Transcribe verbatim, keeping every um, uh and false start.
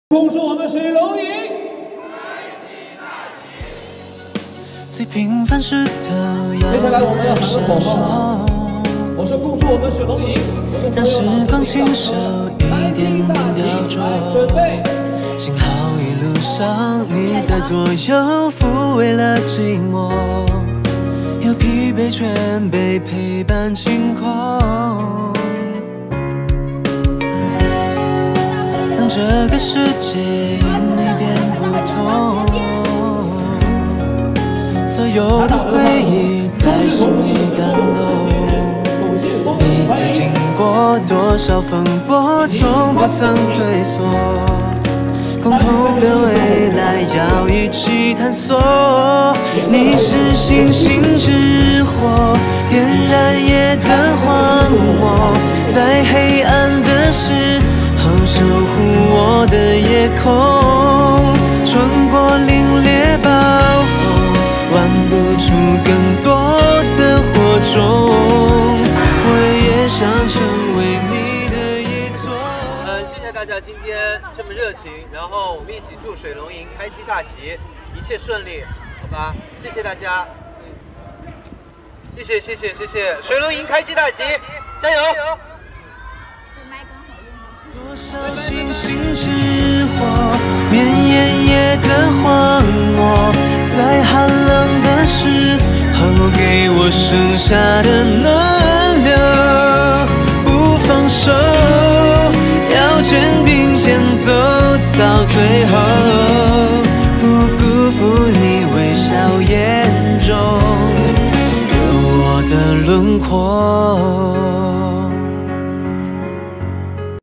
恭祝我们水龙营最平凡时的接下来我们要喊个口号，我说恭祝我们水龙营， 让时光亲手一点点雕琢。 准备， 幸好一路上你在左右抚慰了寂寞，有疲惫全被陪伴清空。当这个世界因你变不同，所有的回忆在心里感动。彼此经过多少风波，从不曾退缩。共同的未来要一起探索。你是星星之火，点燃夜的荒漠，在黑暗的时候守护我的夜空。穿过凛冽暴风，玩不出更多的火种。我也想成为你的一座。 呃，谢谢大家今天这么热情，然后我们一起祝水龙营开机大吉，一切顺利，好吧？谢谢大家，嗯，谢谢谢谢谢谢，水龙营开机大吉，加油！ 多少星星之火，绵延夜的荒漠，在寒冷的时候给我剩下的暖。